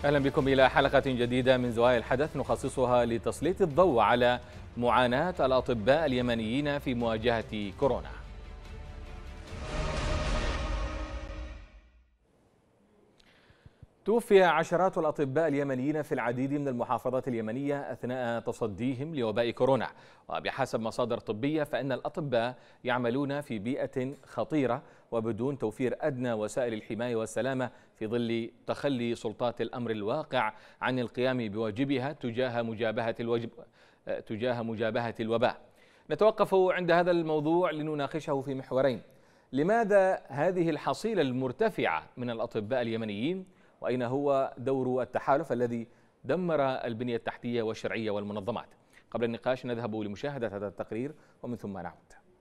أهلا بكم إلى حلقة جديدة من زوايا الحدث نخصصها لتسليط الضوء على معاناة الأطباء اليمنيين في مواجهة كورونا. توفي عشرات الأطباء اليمنيين في العديد من المحافظات اليمنية أثناء تصديهم لوباء كورونا، وبحسب مصادر طبية فإن الأطباء يعملون في بيئة خطيرة وبدون توفير أدنى وسائل الحماية والسلامة في ظل تخلي سلطات الأمر الواقع عن القيام بواجبها تجاه مجابهة الوباء. نتوقف عند هذا الموضوع لنناقشه في محورين: لماذا هذه الحصيلة المرتفعة من الأطباء اليمنيين؟ وأين هو دور التحالف الذي دمر البنية التحتية والشرعية والمنظمات؟ قبل النقاش نذهب لمشاهدة هذا التقرير ومن ثم نعود.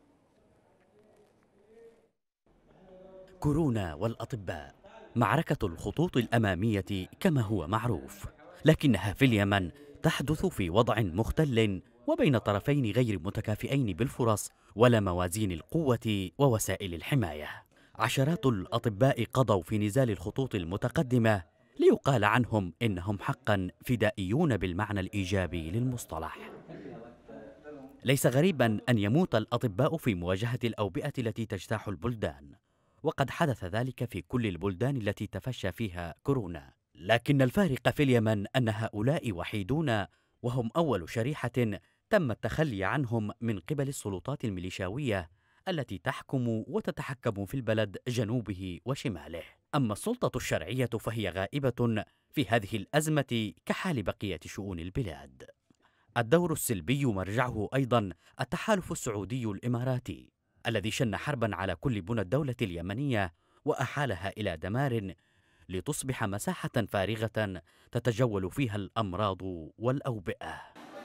كورونا والأطباء معركة الخطوط الأمامية كما هو معروف، لكنها في اليمن تحدث في وضع مختل وبين طرفين غير متكافئين بالفرص ولا موازين القوة ووسائل الحماية. عشرات الأطباء قضوا في نزال الخطوط المتقدمة ليقال عنهم إنهم حقا فدائيون بالمعنى الإيجابي للمصطلح. ليس غريبا أن يموت الأطباء في مواجهة الأوبئة التي تجتاح البلدان، وقد حدث ذلك في كل البلدان التي تفشى فيها كورونا، لكن الفارق في اليمن أن هؤلاء وحيدون، وهم أول شريحة تم التخلي عنهم من قبل السلطات الميليشاوية التي تحكم وتتحكم في البلد جنوبه وشماله. أما السلطة الشرعية فهي غائبة في هذه الأزمة كحال بقية شؤون البلاد. الدور السلبي مرجعه أيضا التحالف السعودي الإماراتي الذي شن حربا على كل بنى الدولة اليمنية وأحالها إلى دمار لتصبح مساحة فارغة تتجول فيها الأمراض والأوبئة.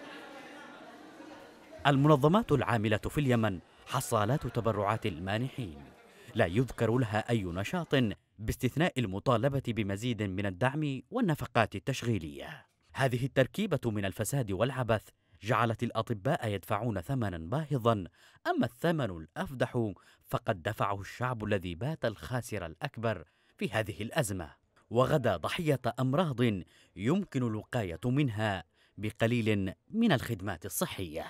المنظمات العاملة في اليمن حصالات تبرعات المانحين، لا يذكر لها أي نشاط باستثناء المطالبة بمزيد من الدعم والنفقات التشغيلية. هذه التركيبة من الفساد والعبث جعلت الأطباء يدفعون ثمنا باهظا، أما الثمن الأفدح فقد دفعه الشعب الذي بات الخاسر الأكبر في هذه الأزمة، وغدا ضحية أمراض يمكن الوقاية منها بقليل من الخدمات الصحية.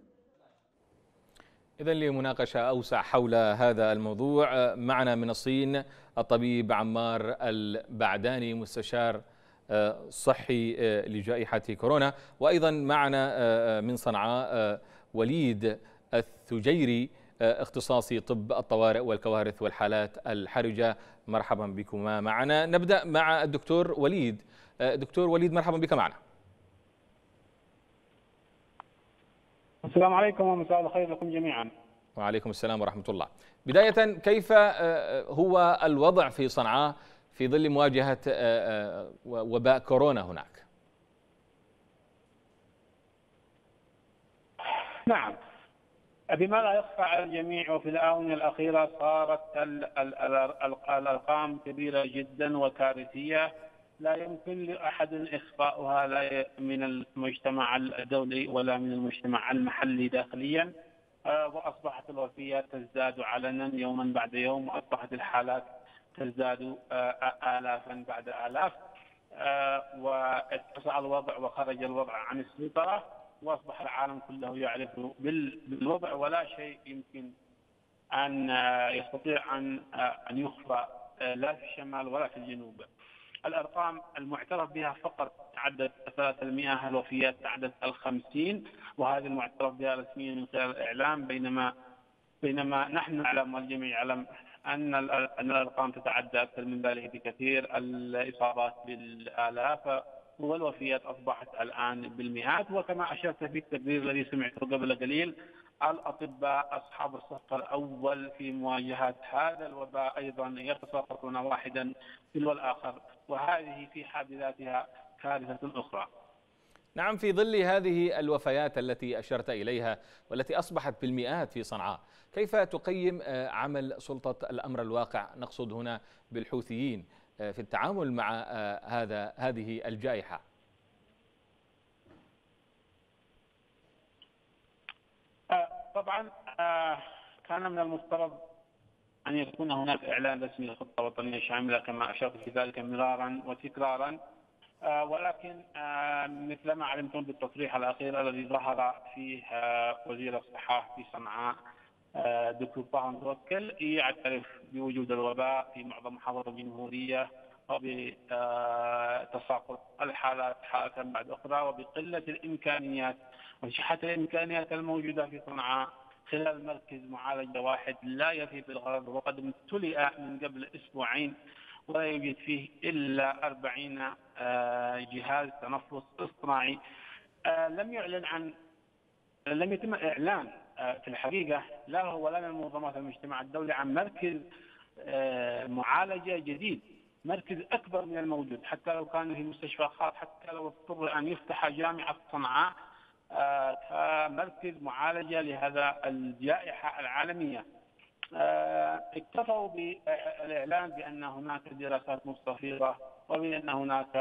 إذن لمناقشة أوسع حول هذا الموضوع معنا من الصين الطبيب عمار البعداني مستشار صحي لجائحة كورونا، وأيضا معنا من صنعاء وليد الثجيري اختصاصي طب الطوارئ والكوارث والحالات الحرجة. مرحبا بكما معنا. نبدأ مع الدكتور وليد. دكتور وليد، مرحبا بك معنا. السلام عليكم ومساء الخير لكم جميعا. وعليكم السلام ورحمة الله. بداية، كيف هو الوضع في صنعاء في ظل مواجهة وباء كورونا هناك؟ نعم، بما لا يخفى على الجميع وفي الآونة الأخيرة صارت الأرقام كبيرة جدا وكارثية، لا يمكن لأحد إخفاؤها، لا من المجتمع الدولي ولا من المجتمع المحلي داخليا. وأصبحت الوفيات تزداد علنا يوما بعد يوم، وأصبحت الحالات تزداد آلافا بعد آلاف، واتسع الوضع وخرج الوضع عن السيطرة، وأصبح العالم كله يعرف بالوضع، ولا شيء يمكن أن يستطيع أن يخفى لا في الشمال ولا في الجنوب. الأرقام المعترف بها فقط تعدت 300، الوفيات تعدت 50، وهذه المعترف بها رسميا من خلال الإعلام، بينما نحن نعلم والجميع يعلم أن الأرقام تتعدى أكثر من ذلك بكثير، الإصابات بالآلاف والوفيات أصبحت الآن بالمئات. وكما أشرت في التقرير الذي سمعته قبل قليل، الأطباء أصحاب الصف الأول في مواجهة هذا الوباء أيضا يتساقطون واحدا تلو الآخر، وهذه في حد ذاتها كارثة أخرى. نعم، في ظل هذه الوفيات التي أشرت إليها والتي أصبحت بالمئات في صنعاء، كيف تقيم عمل سلطة الأمر الواقع، نقصد هنا بالحوثيين، في التعامل مع هذه الجائحة؟ طبعا كان من المفترض أن يكون هناك إعلان رسمي لخطة وطنية شاملة كما أشرت في ذلك مرارا وتكرارا، ولكن مثل ما علمتم بالتصريح الأخير الذي ظهر فيه وزير الصحة في صنعاء دكتور طه متوكل يعترف بوجود الوباء في معظم محافظات الجمهورية وبتساقط الحالات حالة بعد أخرى وبقلة الإمكانيات وشحة الإمكانيات الموجودة في صنعاء خلال مركز معالجة واحد لا يفي بالغرض وقد امتلئ من قبل أسبوعين ولا يوجد فيه إلا 40 جهاز تنفس اصطناعي. لم يتم إعلان في الحقيقة لا هو ولا من منظمات المجتمع الدولي عن مركز معالجة جديد، مركز أكبر من الموجود، حتى لو كان في مستشفى خاص، حتى لو اضطر أن يفتح جامعة صنعاء كمركز معالجة لهذا الجائحة العالمية. اكتفوا بالإعلان بأن هناك دراسات مستفيضة وبأن هناك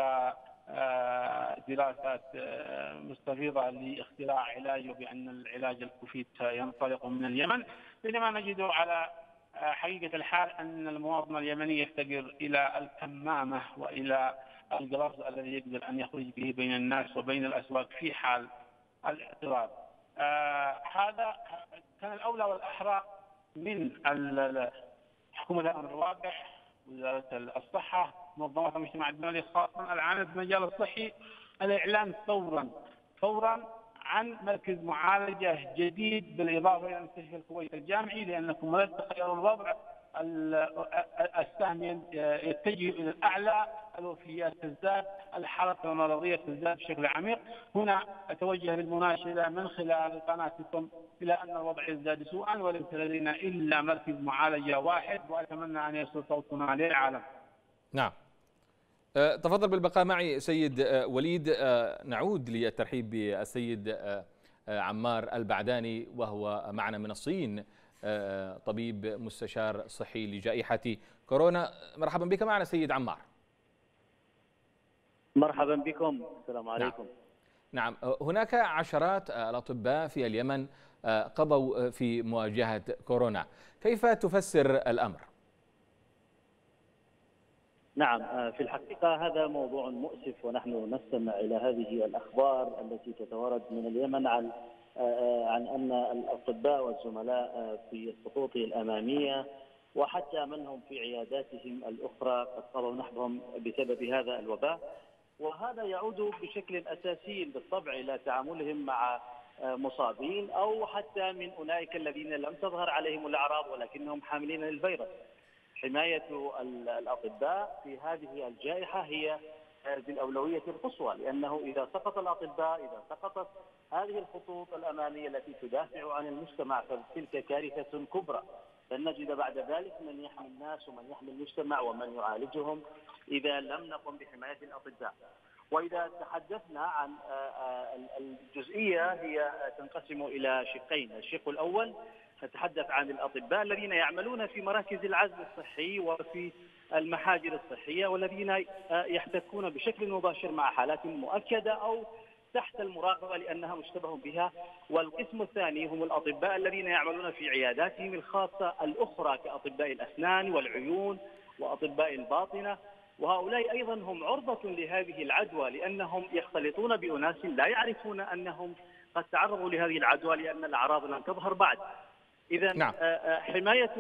دراسات مستفيضة لاختراع علاج وبأن العلاج الكوفيد ينطلق من اليمن، بينما نجد على حقيقة الحال أن المواطن اليمني يفتقر إلى الكمامة وإلى الجلافز الذي يقدر أن يخرج به بين الناس وبين الأسواق في حال الاضطرار. هذا كان الأولى والأحرى من حكومة الأمر الواقع، وزارة الصحة، منظمات المجتمع الدولي خاصة العامل في المجال الصحي، الإعلان فورا عن مركز معالجة جديد بالإضافة إلى مستشفى الكويت الجامعي، لأنكم لا تتخيلوا الوضع، السهم يتجه إلى الأعلى، الوفيات تزداد، الحالات المرضية تزداد بشكل عميق. هنا أتوجه بالمناشدة من خلال قناتكم إلى أن الوضع يزداد سوءا وليس لدينا إلا مركز معالجة واحد، وأتمنى أن يصل صوتنا للعالم. نعم، تفضل بالبقاء معي سيد وليد. نعود للترحيب بالسيد عمار البعداني وهو معنا من الصين، طبيب مستشار صحي لجائحة كورونا. مرحبا بك معنا سيد عمار. مرحبا بكم، السلام عليكم. نعم، هناك عشرات الأطباء في اليمن قضوا في مواجهة كورونا، كيف تفسر الأمر؟ نعم، في الحقيقة هذا موضوع مؤسف، ونحن نستمع إلى هذه الأخبار التي تتوارد من اليمن عن أن الأطباء والزملاء في الخطوط الأمامية وحتى من هم في عياداتهم الأخرى قد قضوا نحبهم بسبب هذا الوباء، وهذا يعود بشكل أساسي بالطبع إلى تعاملهم مع مصابين أو حتى من أولئك الذين لم تظهر عليهم الأعراض ولكنهم حاملين للفيروس. حماية الأطباء في هذه الجائحة هي بالأولوية القصوى، لأنه إذا سقط الأطباء، إذا سقطت هذه الخطوط الأمامية التي تدافع عن المجتمع، فتلك كارثة كبرى. لن نجد بعد ذلك من يحمي الناس ومن يحمي المجتمع ومن يعالجهم إذا لم نقم بحماية الأطباء. وإذا تحدثنا عن الجزئية هي تنقسم إلى شقين. الشق الأول نتحدث عن الأطباء الذين يعملون في مراكز العزل الصحي وفي المحاجر الصحية والذين يحتكون بشكل مباشر مع حالات مؤكدة أو تحت المراقبة لأنها مشتبه بها. والقسم الثاني هم الأطباء الذين يعملون في عياداتهم الخاصة الأخرى كأطباء الأسنان والعيون وأطباء الباطنة، وهؤلاء أيضا هم عرضة لهذه العدوى لأنهم يختلطون بأناس لا يعرفون أنهم قد تعرضوا لهذه العدوى لأن الأعراض لم تظهر بعد. إذا نعم. حماية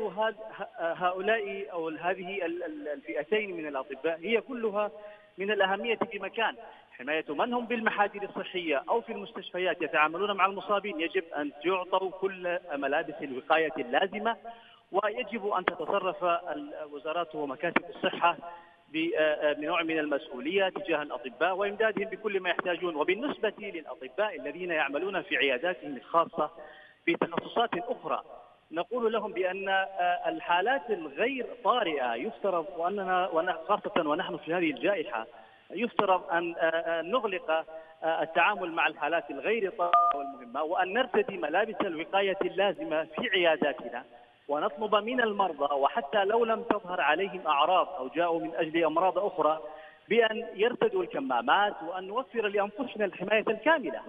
هؤلاء أو هذه الفئتين من الأطباء هي كلها من الأهمية بمكان. حماية من هم بالمحاجر الصحية أو في المستشفيات يتعاملون مع المصابين يجب أن يعطوا كل ملابس الوقاية اللازمة، ويجب أن تتصرف الوزارات ومكاتب الصحة بنوع من المسؤولية تجاه الأطباء وإمدادهم بكل ما يحتاجون. وبالنسبة للأطباء الذين يعملون في عياداتهم الخاصة في تخصصات أخرى نقول لهم بأن الحالات الغير طارئة يفترض وأننا خاصة ونحن في هذه الجائحة يفترض أن نغلق التعامل مع الحالات الغير طارئة والمهمة، وأن نرتدي ملابس الوقاية اللازمة في عياداتنا، ونطلب من المرضى وحتى لو لم تظهر عليهم أعراض أو جاءوا من أجل أمراض أخرى بأن يرتدوا الكمامات وأن نوفر لأنفسنا الحماية الكاملة.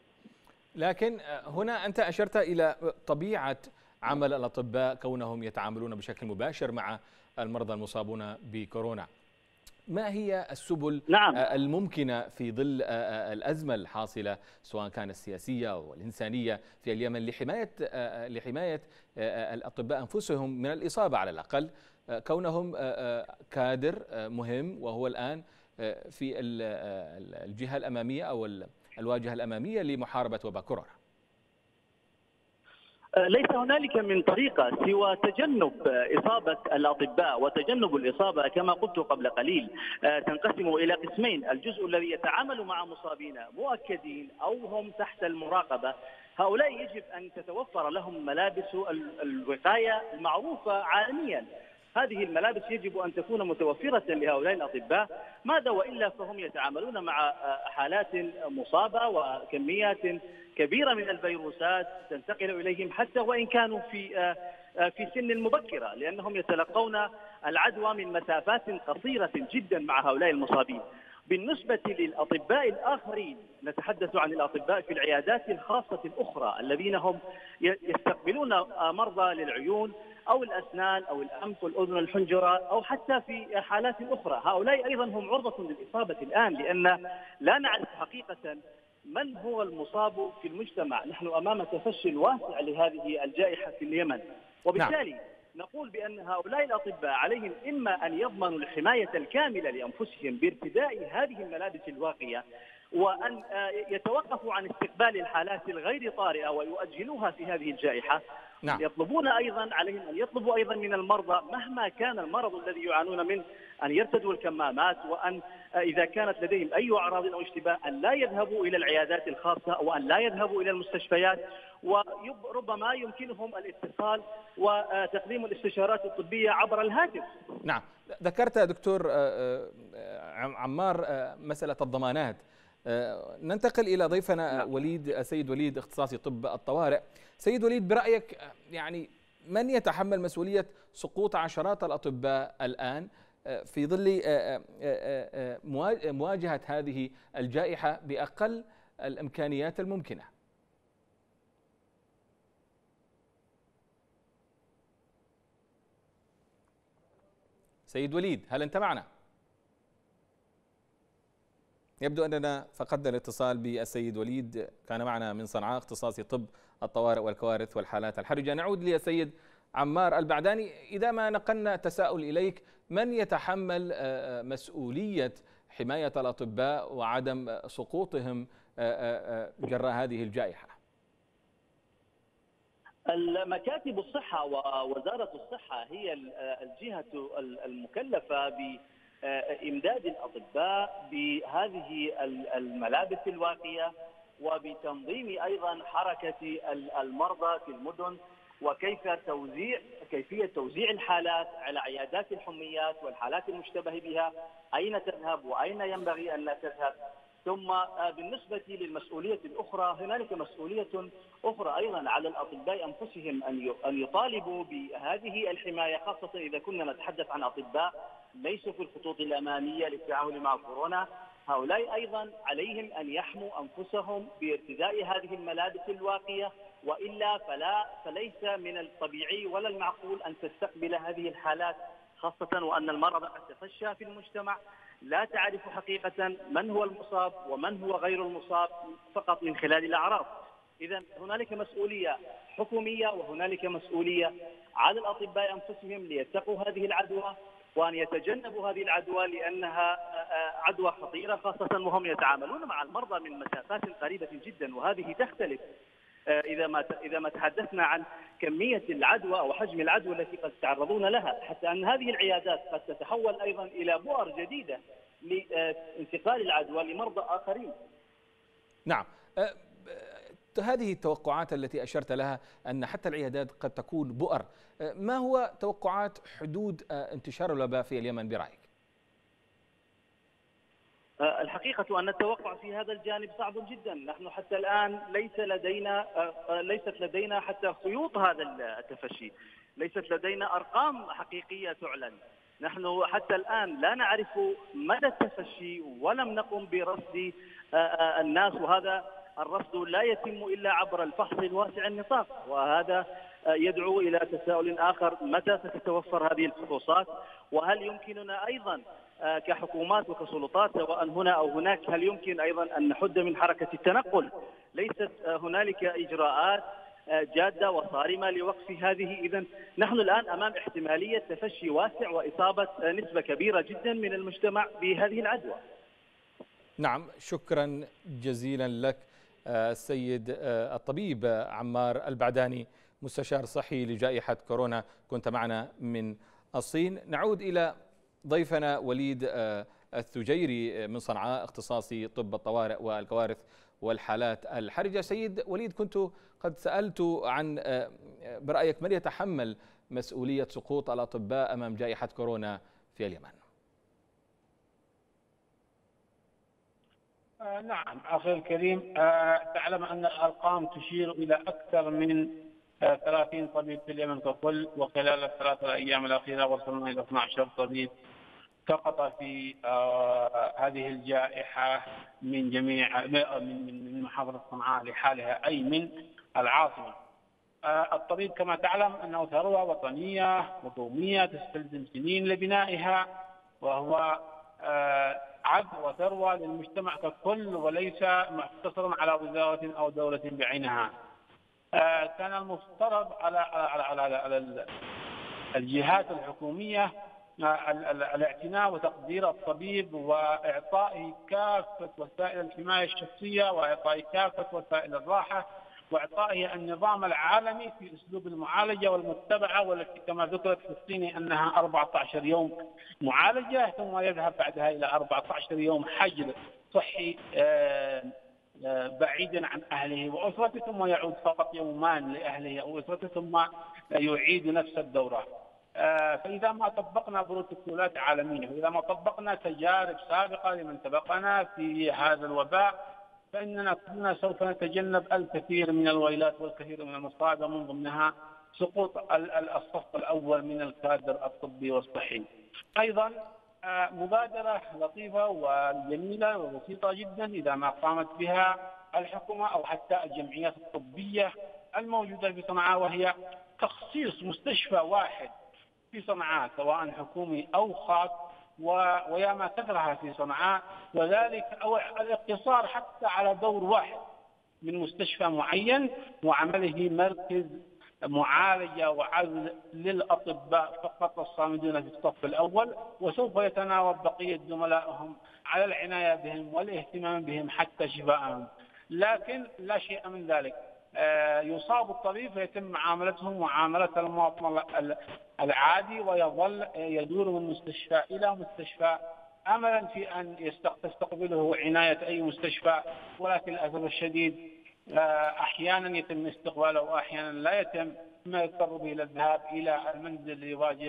لكن هنا أنت أشرت إلى طبيعة عمل الأطباء كونهم يتعاملون بشكل مباشر مع المرضى المصابون بكورونا. ما هي السبل الممكنة في ظل الأزمة الحاصلة سواء كانت السياسية أو الإنسانية في اليمن لحماية الأطباء أنفسهم من الإصابة على الأقل، كونهم كادر مهم وهو الآن في الجهة الأمامية أو الواجهة الأمامية لمحاربة وباء كورونا؟ ليس هنالك من طريقة سوى تجنب إصابة الأطباء، وتجنب الإصابة كما قلت قبل قليل تنقسم إلى قسمين: الجزء الذي يتعامل مع مصابين مؤكدين أو هم تحت المراقبة، هؤلاء يجب أن تتوفر لهم ملابس الوقاية المعروفة عالميا. هذه الملابس يجب أن تكون متوفرة لهؤلاء الأطباء، ماذا وإلا فهم يتعاملون مع حالات مصابة وكميات كبيرة من الفيروسات تنتقل إليهم حتى وإن كانوا في سن مبكرة، لأنهم يتلقون العدوى من مسافات قصيرة جدا مع هؤلاء المصابين. بالنسبة للأطباء الآخرين، نتحدث عن الأطباء في العيادات الخاصة الأخرى الذين هم يستقبلون مرضى للعيون أو الأسنان أو الأنف والأذن والحنجرة أو حتى في حالات أخرى، هؤلاء أيضا هم عرضة للإصابة الآن، لأن لا نعرف حقيقة من هو المصاب في المجتمع. نحن أمام تفشي واسع لهذه الجائحة في اليمن، وبالتالي نقول بأن هؤلاء الأطباء عليهم إما أن يضمنوا الحماية الكاملة لأنفسهم بارتداء هذه الملابس الواقية، وأن يتوقفوا عن استقبال الحالات الغير طارئة ويؤجلوها في هذه الجائحة. يطلبون أيضا عليهم أن يطلبوا أيضا من المرضى مهما كان المرض الذي يعانون منه أن يرتدوا الكمامات، وأن إذا كانت لديهم أي أعراض أو اشتباه أن لا يذهبوا إلى العيادات الخاصة وأن لا يذهبوا إلى المستشفيات، وربما يمكنهم الاتصال وتقديم الاستشارات الطبية عبر الهاتف. نعم، ذكرت دكتور عمار مسألة الضمانات. ننتقل إلى ضيفنا السيد وليد، اختصاصي طب الطوارئ. سيد وليد، برأيك يعني من يتحمل مسؤولية سقوط عشرات الأطباء الآن في ظل مواجهة هذه الجائحة بأقل الإمكانيات الممكنة؟ سيد وليد، هل أنت معنا؟ يبدو أننا فقدنا الاتصال بالسيد وليد، كان معنا من صنعاء اختصاصي طب الطوارئ والكوارث والحالات الحرجة. نعود للسيد عمار البعداني، إذا ما نقلنا تساؤل إليك، من يتحمل مسؤولية حماية الأطباء وعدم سقوطهم جراء هذه الجائحة؟ المكاتب الصحة ووزارة الصحة هي الجهة المكلفة بإمداد الأطباء بهذه الملابس الواقية وبتنظيم أيضا حركة المرضى في المدن، وكيفية توزيع الحالات على عيادات الحميات والحالات المشتبه بها، أين تذهب وأين ينبغي أن لا تذهب. ثم بالنسبة للمسؤولية الأخرى، هنالك مسؤولية أخرى أيضا على الأطباء أنفسهم أن يطالبوا بهذه الحماية، خاصة إذا كنا نتحدث عن أطباء ليسوا في الخطوط الأمامية للتعامل مع كورونا. هؤلاء أيضا عليهم أن يحموا أنفسهم بارتداء هذه الملابس الواقية، وإلا فليس من الطبيعي ولا المعقول أن تستقبل هذه الحالات، خاصة وأن المرض قد تفشى في المجتمع. لا تعرف حقيقة من هو المصاب ومن هو غير المصاب فقط من خلال الأعراض. إذا هنالك مسؤولية حكومية وهنالك مسؤولية على الأطباء أنفسهم ليتقوا هذه العدوى وأن يتجنبوا هذه العدوى، لأنها عدوى خطيرة، خاصة وهم يتعاملون مع المرضى من مسافات قريبة جدا، وهذه تختلف إذا ما تحدثنا عن كمية العدوى أو حجم العدوى التي قد يتعرضون لها، حتى أن هذه العيادات قد تتحول أيضا إلى بؤر جديدة لانتقال العدوى لمرضى آخرين. نعم، هذه التوقعات التي أشرت لها أن حتى العيادات قد تكون بؤر، ما هو توقعات حدود انتشار الوباء في اليمن برأيك؟ الحقيقة أن التوقع في هذا الجانب صعب جدا. نحن حتى الآن ليست لدينا حتى خيوط هذا التفشي، ليست لدينا أرقام حقيقية تعلن. نحن حتى الآن لا نعرف مدى التفشي ولم نقم برصد الناس، وهذا الرصد لا يتم إلا عبر الفحص الواسع النطاق، وهذا يدعو إلى تساؤل آخر: متى ستتوفر هذه الفحوصات؟ وهل يمكننا أيضا كحكومات وكسلطات سواء هنا أو هناك، هل يمكن أيضا أن نحد من حركة التنقل؟ ليست هنالك إجراءات جادة وصارمة لوقف هذه. إذن نحن الآن أمام احتمالية تفشي واسع وإصابة نسبة كبيرة جدا من المجتمع بهذه العدوى. نعم، شكرا جزيلا لك السيد الطبيب عمار البعداني، مستشار صحي لجائحة كورونا، كنت معنا من الصين. نعود إلى ضيفنا وليد الثجيري من صنعاء، اختصاصي طب الطوارئ والكوارث والحالات الحرجة. سيد وليد، كنت قد سألت عن برأيك من يتحمل مسؤولية سقوط الأطباء أمام جائحة كورونا في اليمن؟ نعم أخي الكريم، تعلم أن الأرقام تشير إلى أكثر من 30 طبيب في اليمن ككل، وخلال الثلاثة أيام الأخيرة وصلنا إلى 12 طبيب سقط في هذه الجائحة من جميع من محافظة صنعاء لحالها، أي من العاصمة. الطبيب كما تعلم أنه ثروة وطنية وقومية تستلزم سنين لبنائها، وهو عبء وثروة للمجتمع ككل وليس مقتصرا على وزارة أو دولة بعينها. كان المفترض على الجهات الحكومية الاعتناء وتقدير الطبيب وإعطائه كافة وسائل الحماية الشخصية وإعطائه كافة وسائل الراحة وإعطائه النظام العالمي في أسلوب المعالجة والمتبعة، والتي كما ذكرت في الصين أنها 14 يوم معالجة ثم يذهب بعدها إلى 14 يوم حجر صحي بعيدا عن أهله وأسرته، ثم يعود فقط يومان لأهله أو أسرته ثم يعيد نفس الدورة. فإذا ما طبقنا بروتوكولات عالمية وإذا ما طبقنا تجارب سابقة لمن سبقنا في هذا الوباء، فإننا كلنا سوف نتجنب الكثير من الويلات والكثير من المصائب، من ضمنها سقوط الصف الأول من الكادر الطبي والصحي. أيضا مبادرة لطيفة وجميلة وبسيطة جدا إذا ما قامت بها الحكومة أو حتى الجمعيات الطبية الموجودة في صنعاء، وهي تخصيص مستشفى واحد في صنعاء سواء حكومي أو خاص، ويا ما كثرها في صنعاء، وذلك أو الاقتصار حتى على دور واحد من مستشفى معين وعمله مركز معالجة وعزل للأطباء فقط الصامدون في الصف الأول، وسوف يتناوب بقية زملائهم على العناية بهم والاهتمام بهم حتى شفائهم. لكن لا شيء من ذلك، يصاب الطبيب فيتم معاملتهم معاملة المواطن العادي ويظل يدور من مستشفى إلى مستشفى أملا في أن تستقبله عناية أي مستشفى، ولكن للأسف الشديد أحيانا يتم استقباله وأحيانا لا يتم، ما يضطر به إلى الذهاب إلى المنزل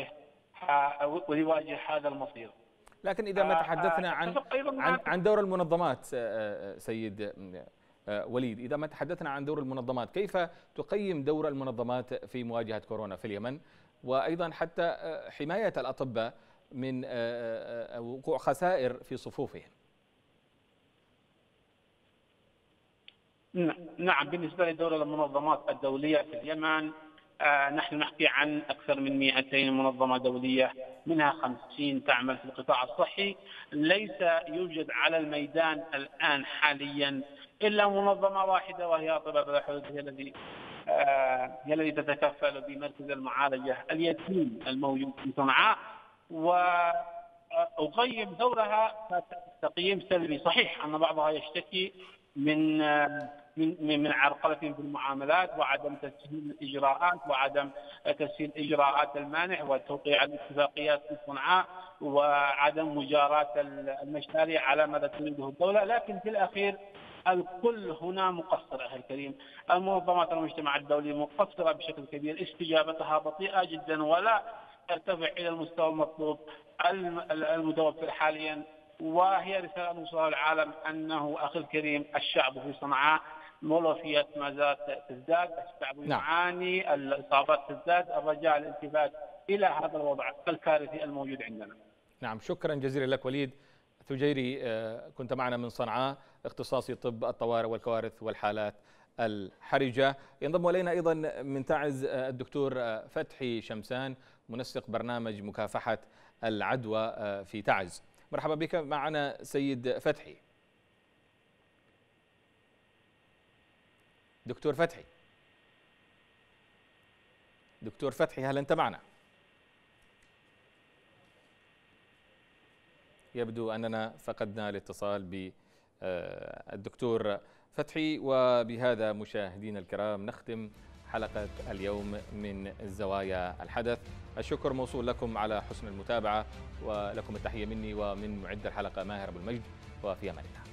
ليواجه هذا المصير. لكن إذا ما تحدثنا عن دور المنظمات سيد وليد، إذا ما تحدثنا عن دور المنظمات، كيف تقيم دور المنظمات في مواجهة كورونا في اليمن، وأيضا حتى حماية الأطباء من وقوع خسائر في صفوفهم؟ نعم، بالنسبة لدور المنظمات الدولية في اليمن، نحن نحكي عن أكثر من 200 منظمة دولية، منها 50 تعمل في القطاع الصحي. ليس يوجد على الميدان الآن حاليا إلا منظمة واحدة وهي أطباء بلا حدود، هي التي تتكفل بمركز المعالجة اليتيم الموجود في صنعاء، وأقيم دورها تقييم سلبي. صحيح أن بعضها يشتكي من عرقلة في المعاملات وعدم تسهيل الإجراءات وعدم تسهيل إجراءات المانح وتوقيع الاتفاقيات في صنعاء وعدم مجاراة المشاريع على ما تريده الدولة، لكن في الأخير الكل هنا مقصر أخي الكريم. المنظمات المجتمع الدولي مقصرة بشكل كبير، استجابتها بطيئة جدا ولا ترتفع إلى المستوى المطلوب المتوفر حاليا. وهي رسالة نوصلها للعالم أنه أخي الكريم الشعب في صنعاء مولوفية ما زالت تزداد، الشعب يعاني، الإصابات تزداد، الرجاء الالتفات إلى هذا الوضع الكارثي الموجود عندنا. نعم، شكرا جزيلا لك وليد ثجيري، كنت معنا من صنعاء، اختصاصي طب الطوارئ والكوارث والحالات الحرجة. ينضم إلينا أيضا من تعز الدكتور فتحي شمسان، منسق برنامج مكافحة العدوى في تعز. مرحبا بك معنا سيد فتحي. دكتور فتحي هل أنت معنا؟ يبدو أننا فقدنا الاتصال بالدكتور فتحي. وبهذا مشاهدينا الكرام نختم حلقة اليوم من زوايا الحدث. الشكر موصول لكم على حسن المتابعة، ولكم التحية مني ومن معد الحلقة ماهر أبو المجد، وفي أمان الله.